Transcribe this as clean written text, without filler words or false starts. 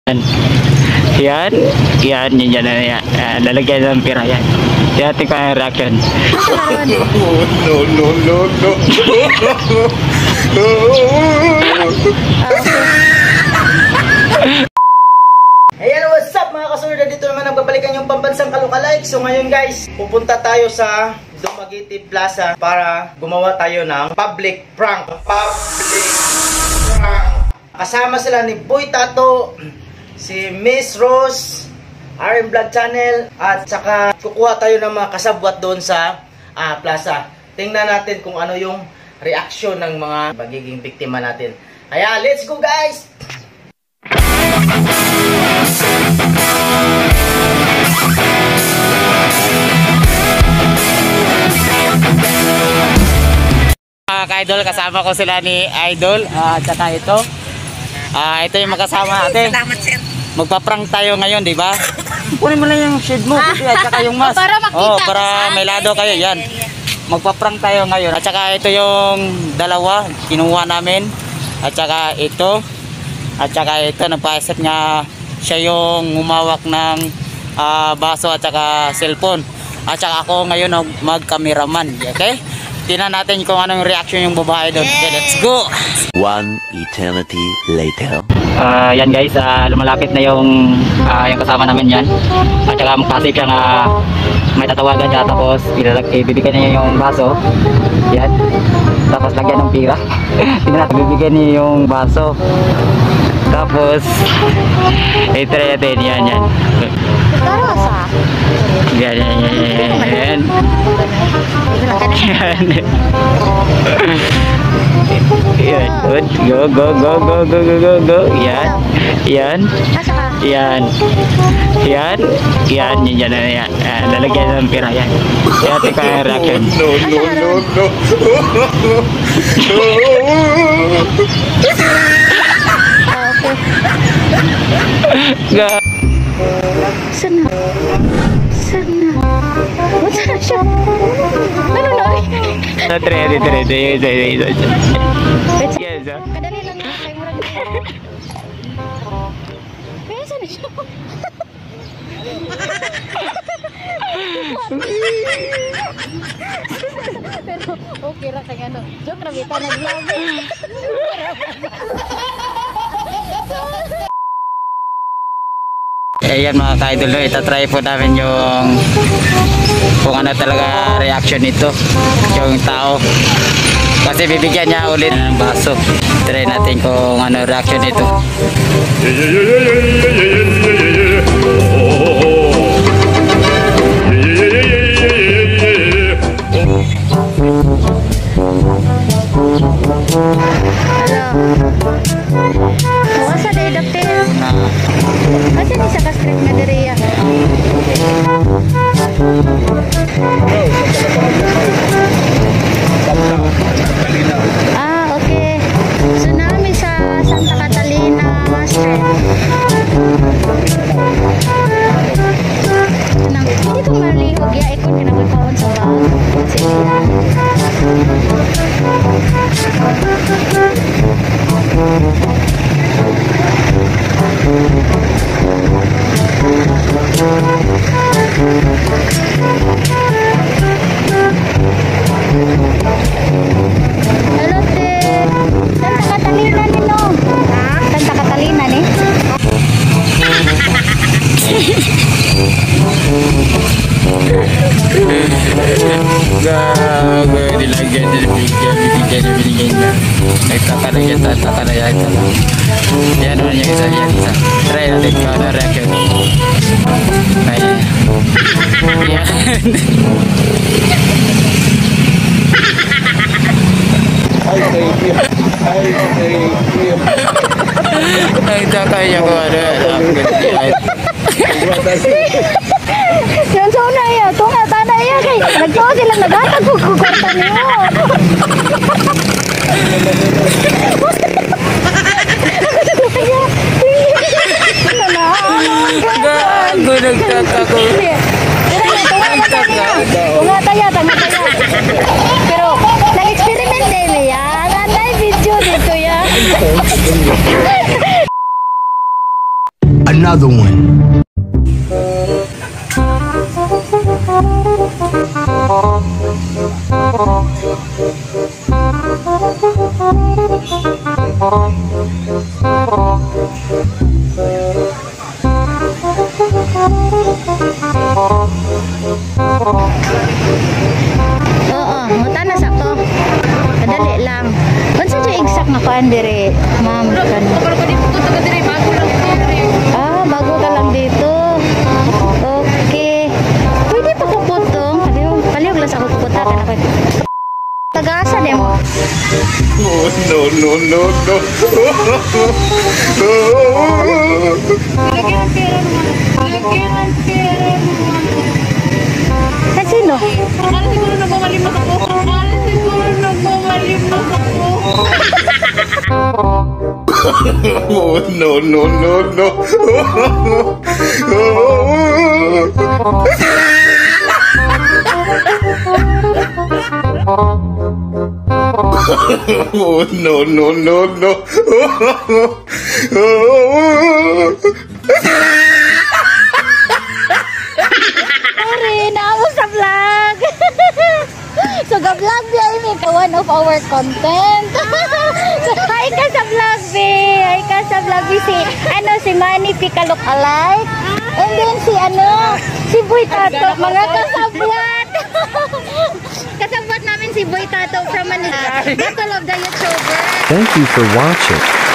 Yan, yan, yan, yan, yan. Lalagyan ng pira yan. Yan, tingnan ko ang reaction. No, no, no, no. Ayan, what's up mga kasurda? Dito naman nagbabalikan yung pambansang Kalukalike. So ngayon guys, pupunta tayo sa Dumaguete Plaza para gumawa tayo ng public prank. Kasama sila ni Boy Tato, si Miss Rose, RM Vlog Channel, at saka kukuha tayo ng mga kasabwat doon sa plaza. Tingnan natin kung ano yung reaction ng mga magiging biktima natin. Kaya let's go guys! Ka-idol, kasama ko sila ni Idol at saka ito. Ito yung makasama natin. Salamat, sir. Magpa-prank tayo ngayon, di ba? Kunin mo lang yung shade mo at saka yung mask. Para makita. Oh, para may lado kayo. Yan. Magpa-prank tayo ngayon. At saka ito yung dalawa, kinuha namin. At saka ito. At saka ito, nagpa-set nga siya yung umawak ng baso at saka cellphone. At saka ako ngayon mag-cameraman. Okay? Tingnan natin kung anong reaction yung babae doon. Okay, let's go! One eternity later. Yan guys, lumalapit na yung kasama namin yan. At saka magpasip siya na may tatawagan siya. Tapos ibibigyan niya yung baso. Yan. Tapos lagyan ng pira. Tingnan natin, bibigyan niya yung baso. Tapos i-try natin. Yan, yan. Yan, yan, yan, yan. Yan, good. Go, go, go, go, go, go, go, go. Yan, yan, yan, yan, yan, yan, yan. Lalagyan ng pira yan. Yan, tingnan ko ang reaction. No, no, no, no. Go. Sana. Sana. What's that siya? Ano na? Ready. Yes, Kadali lang na kay murag. Pero sana siya? Pero okay ra kay ano. Joke ra kita nag-vlog. Ayan mga ka-idol, no? Itatry po namin yung kung ano talaga reaction nito yung tao kasi bibigyan niya ulit ng baso. Try natin kung ano reaction nito. Wasa day dokter. Asa ni sa ka-script na diriya? Okay. So namin sa Santa Catalina Street. Hindi ko malihog ya ikon kinabagkaon sa bag. Hello, te. Santa Catalina ni no? Santa Catalina ni? Gago, nilagyan binigyan niya. Nagtaka na yan. Yan naman yung isa. Try natin kung ano reaction. Ayan. Nagtaka niya kung ano reaction. Yan sa una iya, tunga tanah iya kay nagtuo silang nagatag ko kwarta niyo. Gago, nagtaka ko. Tunga taya. Pero nag-experiment din yan. Anday video dito yan. another one. Oo, muta na sakto. Kadali lang. Unsa siya exact na kuan dire, ma'am? Ah, bago ka lang dito. Okay. Pwede pa ko putong. Palihog lang sa ako pupunta ka na ko. Tagasa din mo. Oh, no, no, no, no. Sa sino? Oh, no, no, no, no. Oh, no, no, no, no. Sorry, naamo sa vlog. So, ga-vlog niya ini one of our content. So, hi ka sa vlog, be. Hi ka sa vlog, be. Si Manny Pika look alike. And then si Boy Tato. Mga kasabwat. Kasabwat namin si Boy Tato from Manila. Battle of the YouTuber. Thank you for watching.